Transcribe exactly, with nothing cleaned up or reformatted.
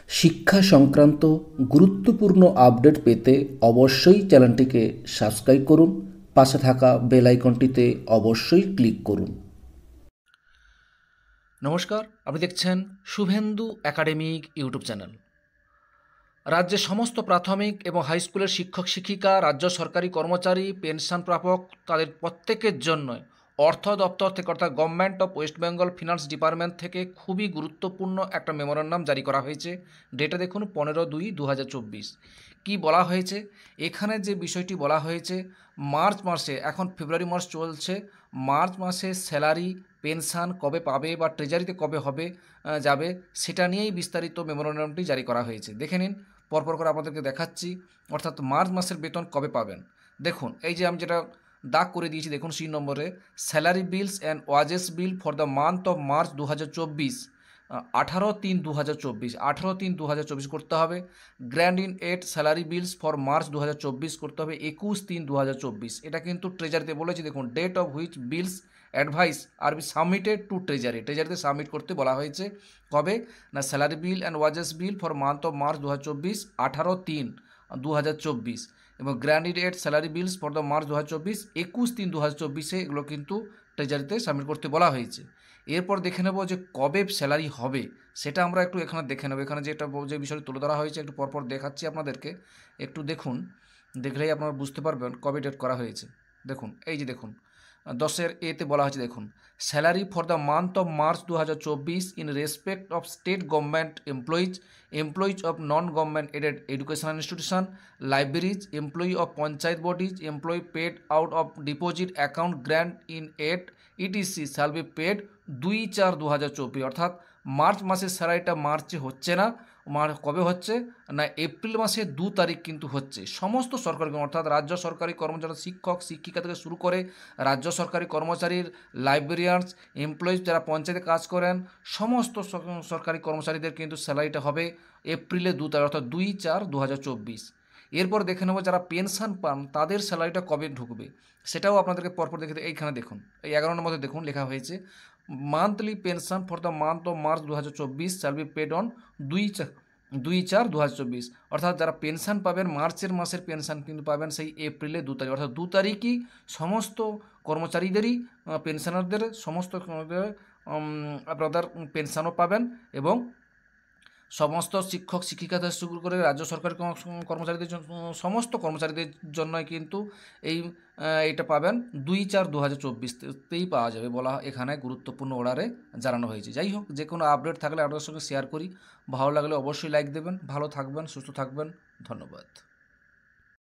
শিক্ষা সংক্রান্ত গুরুত্বপূর্ণ আপডেট পেতে অবশ্যই চ্যানেলটিকে সাবস্ক্রাইব করুন, পাশে থাকা বেল আইকনটিতে অবশ্যই ক্লিক করুন। নমস্কার, আপনি দেখছেন শুভেন্দু একাডেমিক ইউটিউব চ্যানেল। রাজ্যের সমস্ত প্রাথমিক এবং হাই স্কুলের শিক্ষক শিক্ষিকা, রাজ্য সরকারি কর্মচারী, পেনশন প্রাপক তাদের প্রত্যেকের জন্য অর্থ দপ্তর থেকে অর্থাৎ government of West Bengal finance department থেকে খুবই গুরুত্বপূর্ণ একটা মেমোরান্ডাম জারি করা হয়েছে। ডেটা দেখুন পনেরো দুই দু হাজার চব্বিশ। কী বলা হয়েছে এখানে? যে বিষয়টি বলা হয়েছে, মার্চ মাসে, এখন ফেব্রুয়ারি মাস চলছে, মার্চ মাসে স্যালারি পেনশন কবে পাবে বা ট্রেজারিতে কবে হবে যাবে সেটা নিয়েই বিস্তারিত মেমোরান্ডামটি জারি করা হয়েছে। দেখে নিন, পরপর করে আপনাদেরকে দেখাচ্ছি। অর্থাৎ মার্চ মাসের বেতন কবে পাবেন দেখুন, এই যে আমি যেটা দাগ করে দিয়েছি দেখুন সি নম্বরে, salary bills and wages bill for the month of March দু হাজার চব্বিশ, আঠারো তিন দু হাজার চব্বিশ আঠারো তিন দু হাজার চব্বিশ করতে হবে। Grand in aid salary bills for March দু হাজার চব্বিশ করতে হবে একুশ তিন দু হাজার চব্বিশ। এটা কিন্তু ট্রেজারিতে বলেছি, দেখুন date of which bills advice are be submitted to treasury, ট্রেজারিতে সাবমিট করতে বলা হয়েছে। কবে না, salary bill and wages bill for month of March দু হাজার চব্বিশ আঠারো তিন দু হাজার চব্বিশ, এবং grand in aid salary bills for the March দু হাজার চব্বিশ একুশ তিন দু হাজার চব্বিশে এগুলো কিন্তু ট্রেজারিতে সাবমিট করতে বলা হয়েছে। এরপর দেখে নেব যে কবে স্যালারি হবে, সেটা আমরা একটু এখানে দেখে নেব। এখানে যেটা যে বিষয়টি তুলে ধরা হয়েছে একটু পরপর দেখাচ্ছি আপনাদেরকে, একটু দেখুন, দেখলেই আপনারা বুঝতে পারবেন কবে ডেট করা হয়েছে। দেখুন, এই যে দেখুন দশের এতে বলা হয়েছে, দেখুন salary for the month of March দু হাজার চব্বিশ in respect of state government employees, employees of non government aided educational institution, libraries, employee of panchayat bodies, employee paid out of deposit account grand in aid ETC shall be paid দুই চার দু হাজার চব্বিশ। অর্থাৎ March মাসের স্যালারিটা মার্চে হচ্ছে না, মার কবে হচ্ছে না, এপ্রিল মাসের দু তারিখ কিন্তু হচ্ছে। সমস্ত সরকারি অর্থাৎ রাজ্য সরকারি কর্মচারী, শিক্ষক শিক্ষিকা থেকে শুরু করে রাজ্য সরকারি কর্মচারীর, লাইব্রেরিয়ানস, এমপ্লয়িজ যারা পঞ্চায়েতে কাজ করেন, সমস্ত সরকারি কর্মচারীদের কিন্তু স্যালারিটা হবে এপ্রিলে দু তারিখ অর্থাৎ দুই চার দু হাজার চব্বিশ। এরপর দেখে নেব যারা পেনশন পান তাদের স্যালারিটা কবে ঢুকবে, সেটাও আপনাদেরকে পরপর দেখে। এইখানে দেখুন, এই এগারো নম্বরে দেখুন লেখা হয়েছে, monthly pension for the month of March দু হাজার চব্বিশ শ্যাল বি পেড অন দুই চার দুই চার দু হাজার চব্বিশ। অর্থাৎ যারা পেনশন পাবেন মার্চের মাসের পেনশন কিন্তু পাবেন সেই এপ্রিলে দু তারিখ, অর্থাৎ দু তারিখই সমস্ত কর্মচারীদেরই, পেনশনারদের সমস্ত আপনাদের পেনশনও পাবেন, এবং সমস্ত শিক্ষক শিক্ষিকা থেকে শুরু করে রাজ্য সরকারি কর্মচারীদের জন্য, সমস্ত কর্মচারীদের জন্যই কিন্তু এই এইটা পাবেন দুই চার দু হাজার চব্বিশতেই পাওয়া যাবে বলা এখানে গুরুত্বপূর্ণ অর্ডারে জানানো হয়েছে। যাই হোক, যে কোনো আপডেট থাকলে আপনাদের সঙ্গে শেয়ার করি। ভালো লাগলে অবশ্যই লাইক দেবেন। ভালো থাকবেন, সুস্থ থাকবেন, ধন্যবাদ।